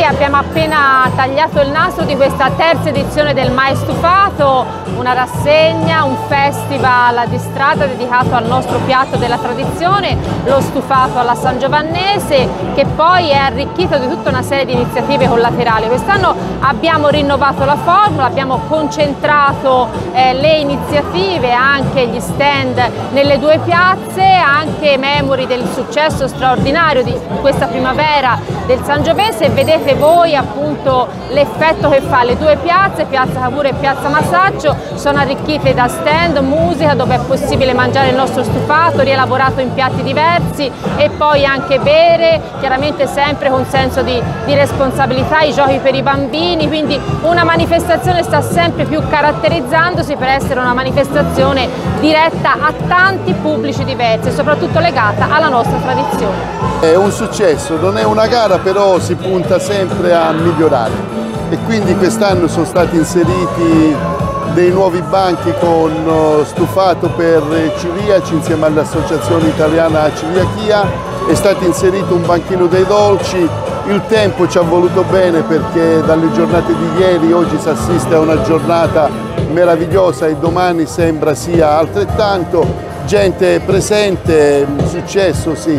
abbiamo appena tagliato il nastro di questa terza edizione del Mai Stufato, una rassegna, un festival di strada dedicato al nostro piatto della tradizione, lo stufato alla sangiovannese, che poi è arricchito di tutta una serie di iniziative collaterali. Quest'anno abbiamo rinnovato la formula, abbiamo concentrato le iniziative, anche gli stand nelle due piazze, anche memori del successo straordinario di questa primavera del Sangiovese, e vedete voi appunto l'effetto che fa le due piazze, Piazza Cavour e Piazza Masaccio, sono arricchite da stand, musica, dove è possibile mangiare il nostro stufato rielaborato in piatti diversi, e poi anche bere, chiaramente sempre con senso di responsabilità, i giochi per i bambini, quindi una manifestazione sta sempre più caratterizzandosi per essere una manifestazione diretta a tanti pubblici diversi e soprattutto legata alla nostra tradizione. È un successo, non è una gara, però si punta sempre a migliorare, e quindi quest'anno sono stati inseriti dei nuovi banchi con stufato per celiaci insieme all'Associazione Italiana Celiachia, è stato inserito un banchino dei dolci. Il tempo ci ha voluto bene, perché dalle giornate di ieri oggi si assiste a una giornata meravigliosa e domani sembra sia altrettanto. Gente presente, successo sì.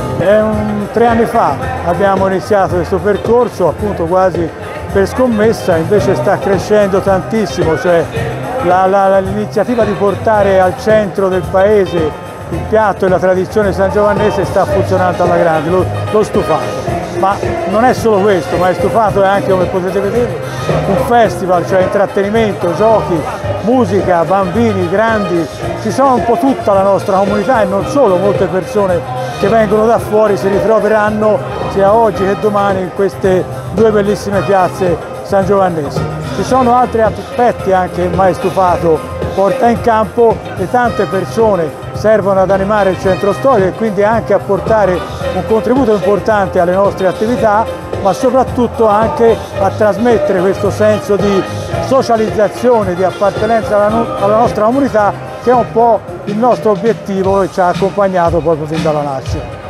3 anni fa abbiamo iniziato questo percorso, appunto quasi per scommessa, invece sta crescendo tantissimo, cioè l'iniziativa di portare al centro del paese il piatto e la tradizione sangiovannese sta funzionando alla grande, lo stufato. Ma non è solo questo, ma il stufato è anche, come potete vedere, un festival, cioè intrattenimento, giochi, musica, bambini, grandi, ci sono un po' tutta la nostra comunità, e non solo, molte persone che vengono da fuori si ritroveranno sia oggi che domani in queste due bellissime piazze sangiovannesi. Ci sono altri aspetti anche il Mai Stufato porta in campo, e tante persone servono ad animare il centro storico e quindi anche a portare un contributo importante alle nostre attività, ma soprattutto anche a trasmettere questo senso di socializzazione, di appartenenza alla nostra comunità, che è un po' il nostro obiettivo e ci ha accompagnato proprio fin dalla nascita.